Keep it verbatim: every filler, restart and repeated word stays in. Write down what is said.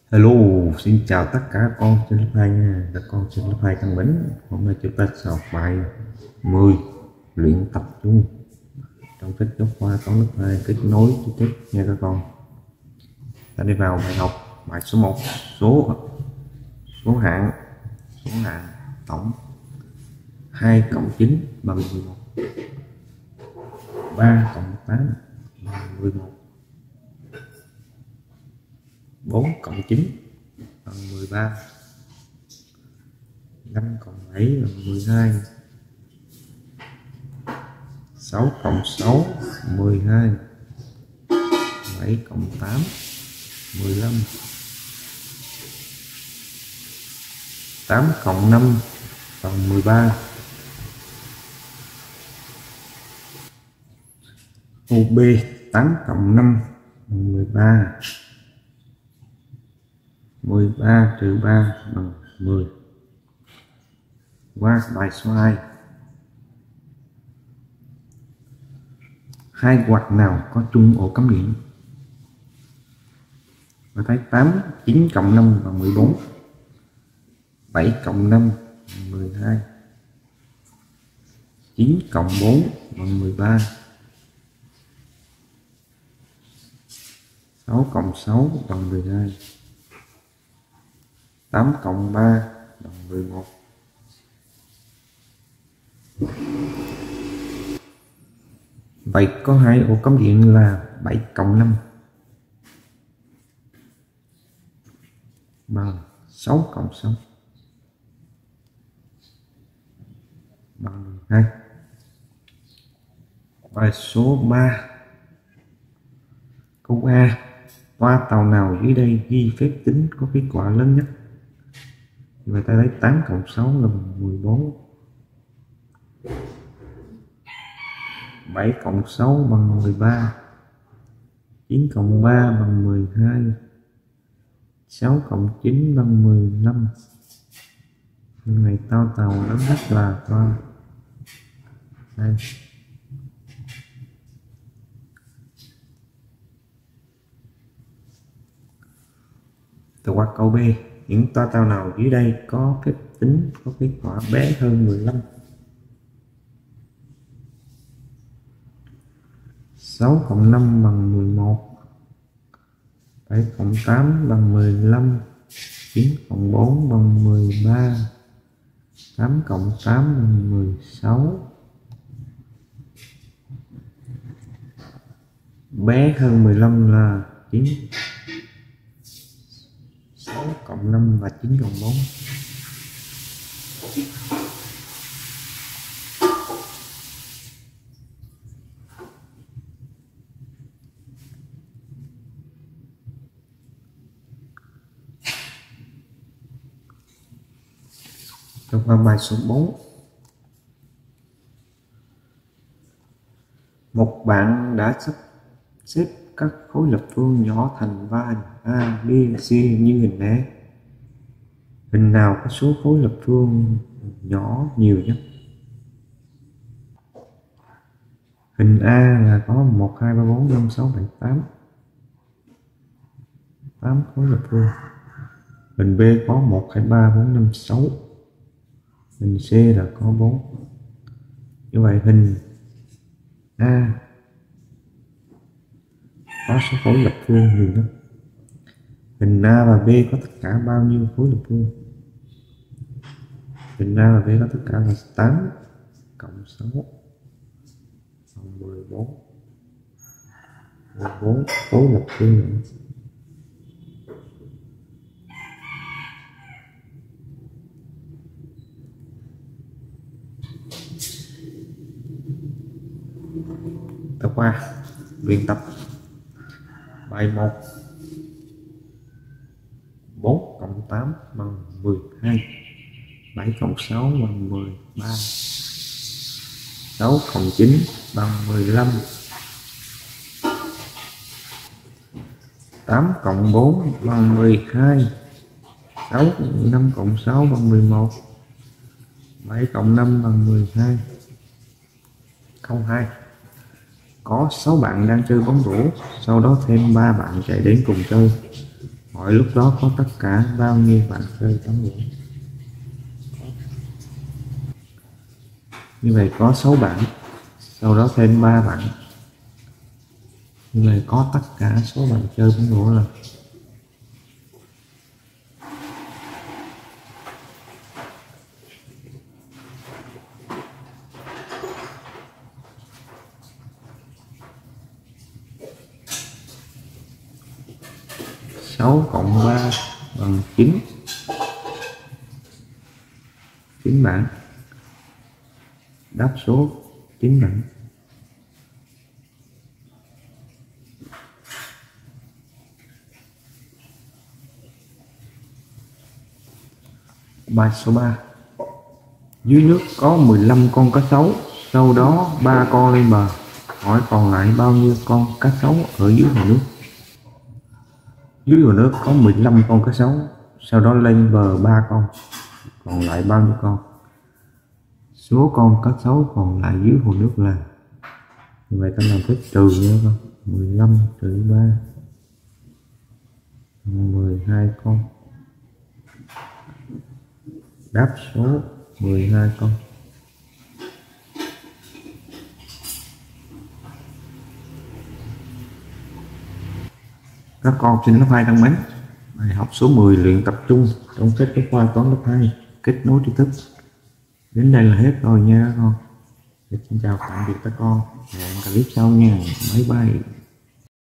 Hello, xin chào tất cả các con trên lớp hai nha. Các con trên lớp hai thân mến, hôm nay chúng ta sẽ học bài mười luyện tập trung trong sách giáo khoa toán lớp hai kết nối chi tiết nha các con. Ta đi vào bài học bài số một, số số hạng số hạng tổng hai cộng chín bằng mười một, ba cộng tám bằng mười một, bốn cộng chín bằng mười ba, năm cộng bảy bằng mười hai, sáu cộng sáu mười hai, bảy cộng tám mười lăm, tám cộng năm bằng mười ba. Ô B tám cộng năm bằng mười ba, mười ba trừ ba bằng mười. Qua bài số hai, hai quạt nào có chung ổ cắm điện? Và thấy tám, chín cộng năm bằng mười bốn, bảy cộng năm bằng mười hai, chín cộng bốn bằng mười ba, sáu cộng sáu bằng mười hai, tám cộng ba bằng mười một. Vậy có hai ổ cắm điện là bảy cộng năm bằng sáu cộng sáu bằng hai. Bài số ba, câu A, toa tàu nào dưới đây ghi phép tính có kết quả lớn nhất? Người ta lấy tám cộng sáu là mười bốn, bảy cộng sáu bằng mười ba, chín cộng ba bằng mười hai, sáu cộng chín bằng mười lăm. Nhưng này toa tàu lớn nhất là toa hai. Từ qua câu B, những toa tàu nào dưới đây có phép tính có kết quả bé hơn mười lăm? sáu cộng năm bằng mười một, bảy cộng tám bằng mười lăm, chín cộng bốn bằng mười ba, tám cộng tám bằng mười sáu. Bé hơn mười lăm là chín, sáu cộng năm và chín cộng bốn. Trong qua bài số bốn, một bạn đã sắp xếp các khối lập phương nhỏ thành ba hình A, B, C như hình E. Hình nào có số khối lập phương nhỏ nhiều nhất? Hình A là có một, hai, ba, bốn, năm, sáu, bảy, tám, tám khối lập phương. Hình B có một, hai, ba, bốn, năm, sáu. Hình C là có bốn. Như vậy hình A có số khối lập phương nhiều nhất. Hình A và B có tất cả bao nhiêu khối lập phương? Hình A và B có tất cả là tám cộng sáu bằng mười bốn. mười bốn khối lập phương nữa. Tập qua luyện tập bài một, bốn cộng tám bằng mười hai, bảy cộng sáu bằng mười ba, sáu cộng chín bằng mười lăm, tám cộng bốn bằng mười hai, sáu, năm cộng sáu bằng mười một, bảy cộng năm bằng mười hai. Câu hai, có sáu bạn đang chơi bóng rổ, sau đó thêm ba bạn chạy đến cùng chơi. Hỏi lúc đó có tất cả bao nhiêu bạn chơi toán ngữ? Như vậy có sáu bạn, sau đó thêm ba bạn. Như vậy có tất cả số bạn chơi toán ngữ là sáu cộng ba bằng chín. chín bạn. Đáp số chín bạn. Bài số ba. Dưới nước có mười lăm con cá sấu, sau đó ba con lên bờ. Hỏi còn lại bao nhiêu con cá sấu ở dưới hồ nước? Dưới hồ nước có mười lăm con cá sấu, sau đó lên bờ ba con. Còn lại bao nhiêu con? Số con cá sấu còn lại dưới hồ nước là, như vậy ta làm phép trừ nha con. mười lăm trừ ba, mười hai con. Đáp số mười hai con. Các con xin lớp hai thân mến, bài học số mười luyện tập trung trong sách giáo khoa toán lớp hai kết nối tri thức đến đây là hết rồi nha các con. Xin chào tạm biệt các con, hẹn clip sau nha, bye bye.